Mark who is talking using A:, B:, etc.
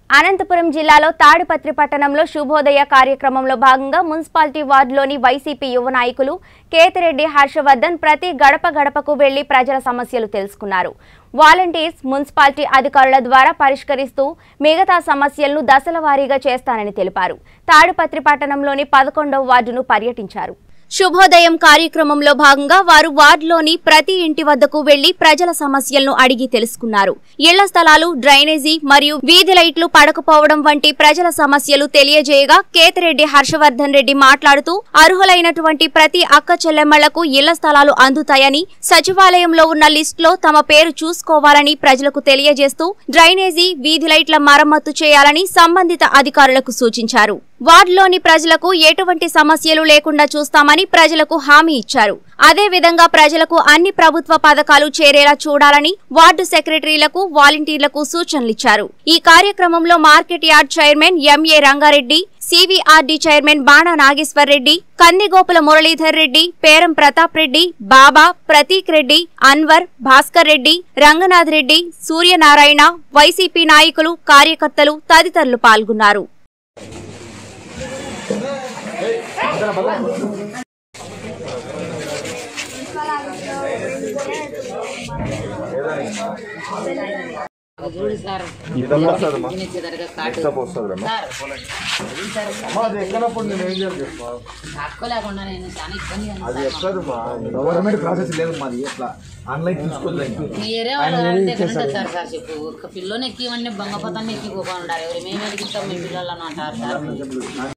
A: అనంతపురం జిల్లాలో తాడిపత్రి పట్టణంలో శుభోదయ కార్యక్రమంలో భాగంగా మున్సిపాలిటీ వార్డులోని వైసీపీ యువ నాయకులు కేతిరెడ్డి హర్షవర్ధన్ ప్రతి గడప గడపకు వెళ్లి ప్రజల సమస్యలు తెలుసుకున్నారు. వాలంటీర్స్ మున్సిపాలిటీ అధికారుల ద్వారా పరిష్కరిస్తూ మిగతా సమస్యలను దశల వారీగా చేస్తానని తెలిపారు. తాడిపత్రి పట్టణంలోని 11వ వార్డును పర్యటించారు. శుభోదయం కార్యక్రమంలో భాగంగా వారు వార్డులోని ప్రతి ఇంటి వద్దకు వెళ్లి ప్రజల సమస్యలను అడిగి తెలుసుకున్నారు. ఇళ్ల స్థలాలు, డ్రైనేజీ మరియు వీధి లైట్లు పడకపోవడం వంటి ప్రజల సమస్యలు తెలియజేయగా కేతిరెడ్డి హర్షవర్ధన్ రెడ్డి మాట్లాడుతూ అర్హులైనటువంటి ప్రతి అక్క చెల్లెమ్మలకు ఇళ్ల స్థలాలు అందుతాయని, సచివాలయంలో ఉన్న లిస్టులో తమ పేరు చూసుకోవాలని ప్రజలకు తెలియజేస్తూ డ్రైనేజీ, వీధి లైట్ల మరమ్మతు చేయాలని సంబంధిత అధికారులకు సూచించారు. వార్డులోని ప్రజలకు ఎటువంటి సమస్యలు లేకుండా చూస్తామని ప్రజలకు హామీ ఇచ్చారు. అదే విధంగా ప్రజలకు అన్ని ప్రభుత్వ పథకాలు చేరేలా చూడాలని వార్డు సెక్రటరీలకు, వాలంటీర్లకు సూచనలిచ్చారు. ఈ కార్యక్రమంలో market yard chairman M A Rangareddy, C V R D chairman Bana Nageshwar Reddy, Kandigopula Muralidhar Reddy, Peram Pratap Reddy, Baba, Prateek Reddy, Anwar, Bhaskar Reddy, Ranganath Reddy, Suryanarayana, YCP నాయకులు, కార్యకర్తలు తదితరులు పాల్గొన్నారు.
B: గవర్నమెంట్ ప్రాసెస్ లేదు మాది. ఎట్లా ఆన్లైన్ చూసుకోలేదు.
C: పిల్లని ఎక్కివన్నీ బంగపోతాన్ని ఎక్కిపోకుండా ఎవరు మేము ఎక్కిస్తాం మీ పిల్లలను అంటారు సార్.